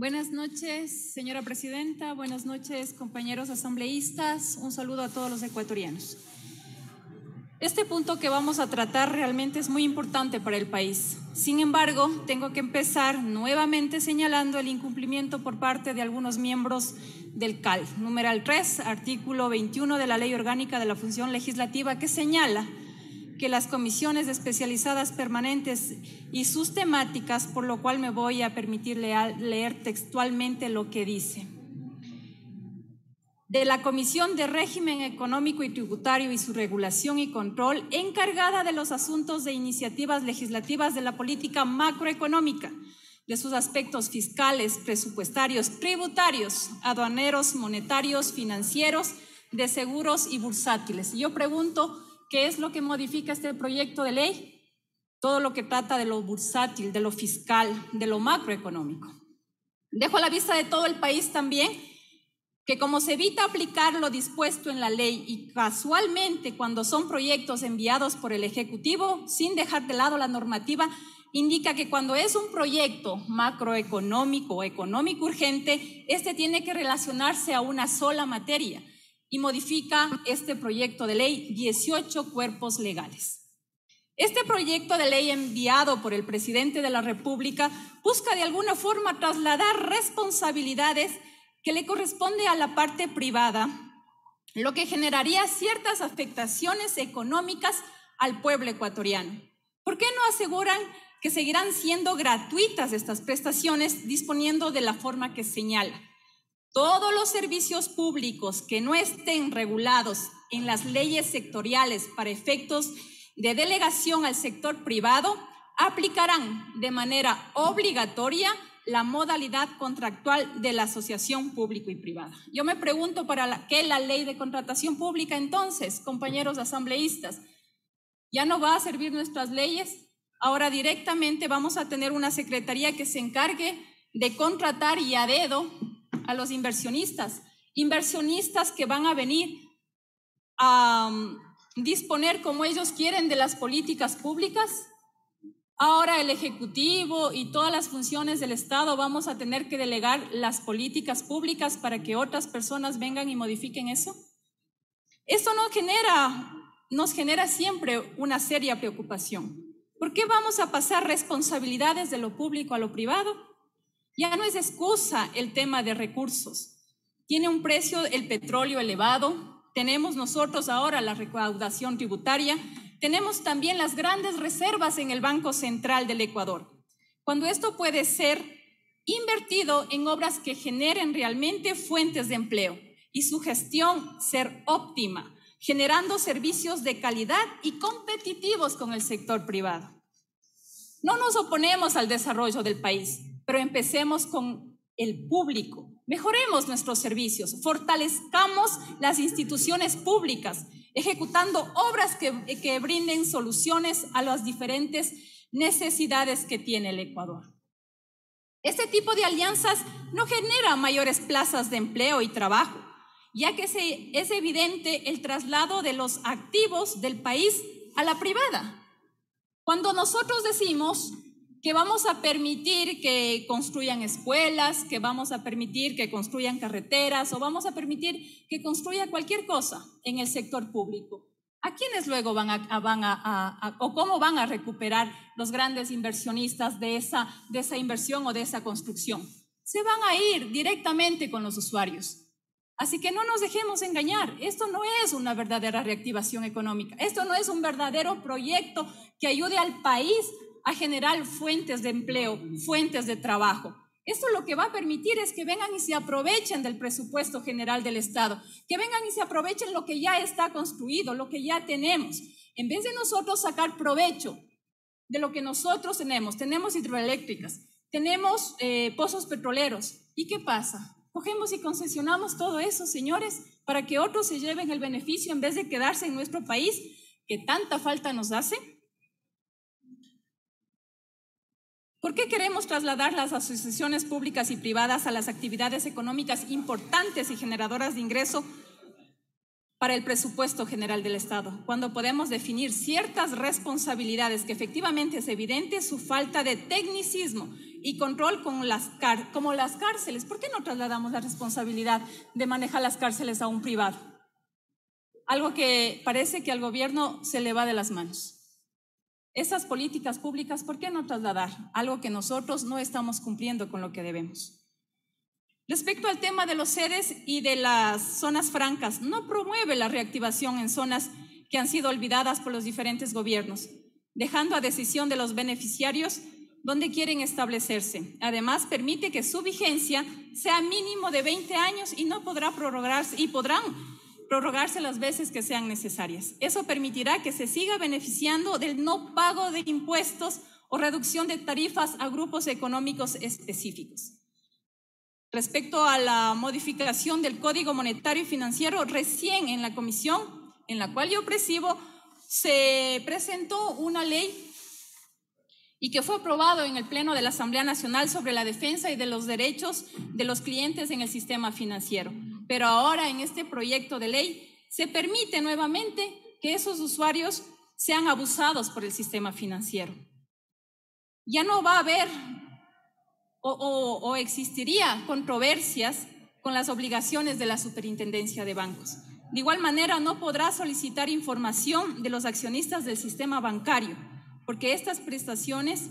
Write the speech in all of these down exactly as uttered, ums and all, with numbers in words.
Buenas noches, señora presidenta. Buenas noches, compañeros asambleístas. Un saludo a todos los ecuatorianos. Este punto que vamos a tratar realmente es muy importante para el país. Sin embargo, tengo que empezar nuevamente señalando el incumplimiento por parte de algunos miembros del C A L. Numeral tres, artículo veintiuno de la Ley Orgánica de la Función Legislativa, que señala que las comisiones especializadas permanentes y sus temáticas, por lo cual me voy a permitir leer textualmente lo que dice. De la Comisión de Régimen Económico y Tributario y su regulación y control, encargada de los asuntos de iniciativas legislativas de la política macroeconómica, de sus aspectos fiscales, presupuestarios, tributarios, aduaneros, monetarios, financieros, de seguros y bursátiles. Yo pregunto, ¿qué es lo que modifica este proyecto de ley? Todo lo que trata de lo bursátil, de lo fiscal, de lo macroeconómico. Dejo a la vista de todo el país también que como se evita aplicar lo dispuesto en la ley y casualmente cuando son proyectos enviados por el Ejecutivo, sin dejar de lado la normativa, indica que cuando es un proyecto macroeconómico o económico urgente, este tiene que relacionarse a una sola materia y modifica este proyecto de ley dieciocho cuerpos legales. Este proyecto de ley enviado por el presidente de la República busca de alguna forma trasladar responsabilidades que le corresponde a la parte privada, lo que generaría ciertas afectaciones económicas al pueblo ecuatoriano. ¿Por qué no aseguran que seguirán siendo gratuitas estas prestaciones disponiendo de la forma que señala? Todos los servicios públicos que no estén regulados en las leyes sectoriales para efectos de delegación al sector privado aplicarán de manera obligatoria la modalidad contractual de la asociación público y privada. Yo me pregunto, ¿para la, qué la ley de contratación pública entonces, compañeros asambleístas? ¿Ya no va a servir nuestras leyes? Ahora directamente vamos a tener una secretaría que se encargue de contratar y a dedo a los inversionistas, inversionistas que van a venir a um, disponer como ellos quieren de las políticas públicas. Ahora el Ejecutivo y todas las funciones del Estado vamos a tener que delegar las políticas públicas para que otras personas vengan y modifiquen eso. Esto no genera, nos genera siempre una seria preocupación. ¿Por qué vamos a pasar responsabilidades de lo público a lo privado? Ya no es excusa el tema de recursos. Tiene un precio el petróleo elevado. Tenemos nosotros ahora la recaudación tributaria. Tenemos también las grandes reservas en el Banco Central del Ecuador. Cuando esto puede ser invertido en obras que generen realmente fuentes de empleo y su gestión ser óptima, generando servicios de calidad y competitivos con el sector privado. No nos oponemos al desarrollo del país, pero empecemos con el público. Mejoremos nuestros servicios, fortalezcamos las instituciones públicas, ejecutando obras que, que brinden soluciones a las diferentes necesidades que tiene el Ecuador. Este tipo de alianzas no genera mayores plazas de empleo y trabajo, ya que se, es evidente el traslado de los activos del país a la privada. Cuando nosotros decimos que vamos a permitir que construyan escuelas, que vamos a permitir que construyan carreteras o vamos a permitir que construya cualquier cosa en el sector público, ¿a quiénes luego van a, a, van a, a, a o cómo van a recuperar los grandes inversionistas de esa, de esa inversión o de esa construcción? Se van a ir directamente con los usuarios. Así que no nos dejemos engañar, esto no es una verdadera reactivación económica, esto no es un verdadero proyecto que ayude al país a generar fuentes de empleo, fuentes de trabajo. Esto lo que va a permitir es que vengan y se aprovechen del presupuesto general del Estado, que vengan y se aprovechen lo que ya está construido, lo que ya tenemos. En vez de nosotros sacar provecho de lo que nosotros tenemos, tenemos hidroeléctricas, tenemos eh, pozos petroleros. ¿Y qué pasa? Cogemos y concesionamos todo eso, señores, para que otros se lleven el beneficio en vez de quedarse en nuestro país, que tanta falta nos hace. ¿Por qué queremos trasladar las asociaciones públicas y privadas a las actividades económicas importantes y generadoras de ingreso para el presupuesto general del Estado, cuando podemos definir ciertas responsabilidades que efectivamente es evidente su falta de tecnicismo y control con las car- como las cárceles. ¿Por qué no trasladamos la responsabilidad de manejar las cárceles a un privado? Algo que parece que al gobierno se le va de las manos. Esas políticas públicas, ¿por qué no trasladar algo que nosotros no estamos cumpliendo con lo que debemos? Respecto al tema de los C E D E S y de las zonas francas, no promueve la reactivación en zonas que han sido olvidadas por los diferentes gobiernos, dejando a decisión de los beneficiarios donde quieren establecerse. Además, permite que su vigencia sea mínimo de veinte años y no podrá prorrogarse y podrán prorrogarse las veces que sean necesarias. Eso permitirá que se siga beneficiando del no pago de impuestos o reducción de tarifas a grupos económicos específicos. Respecto a la modificación del Código Monetario y Financiero, recién en la comisión en la cual yo presido, se presentó una ley y que fue aprobado en el Pleno de la Asamblea Nacional sobre la defensa y de los derechos de los clientes en el sistema financiero. Pero ahora en este proyecto de ley se permite nuevamente que esos usuarios sean abusados por el sistema financiero. Ya no va a haber o, o, o existiría controversias con las obligaciones de la Superintendencia de Bancos. De igual manera, no podrá solicitar información de los accionistas del sistema bancario, porque estas prestaciones,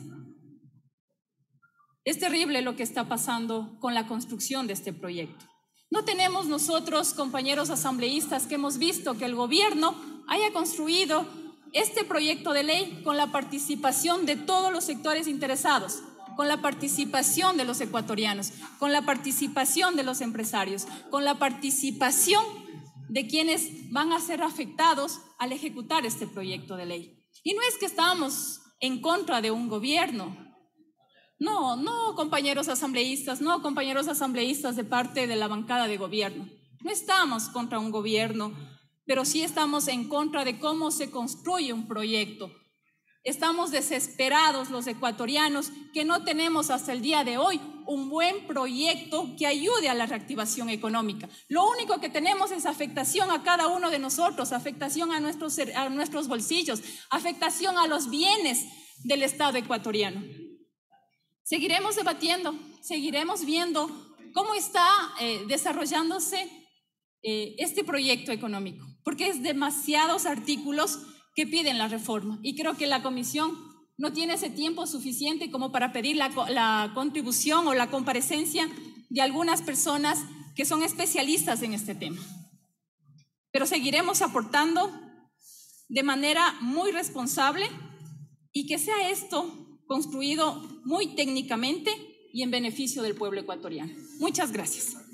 es terrible lo que está pasando con la construcción de este proyecto. No tenemos nosotros, compañeros asambleístas, que hemos visto que el gobierno haya construido este proyecto de ley con la participación de todos los sectores interesados, con la participación de los ecuatorianos, con la participación de los empresarios, con la participación de quienes van a ser afectados al ejecutar este proyecto de ley. Y no es que estamos en contra de un gobierno. No, no, compañeros asambleístas, no, compañeros asambleístas de parte de la bancada de gobierno. No estamos contra un gobierno, pero sí estamos en contra de cómo se construye un proyecto. Estamos desesperados los ecuatorianos que no tenemos hasta el día de hoy un buen proyecto que ayude a la reactivación económica. Lo único que tenemos es afectación a cada uno de nosotros, afectación a nuestros, a nuestros bolsillos, afectación a los bienes del Estado ecuatoriano. Seguiremos debatiendo, seguiremos viendo cómo está eh, desarrollándose eh, este proyecto económico, porque es demasiados artículos que piden la reforma y creo que la comisión no tiene ese tiempo suficiente como para pedir la, la contribución o la comparecencia de algunas personas que son especialistas en este tema. Pero seguiremos aportando de manera muy responsable y que sea esto construido muy técnicamente y en beneficio del pueblo ecuatoriano. Muchas gracias.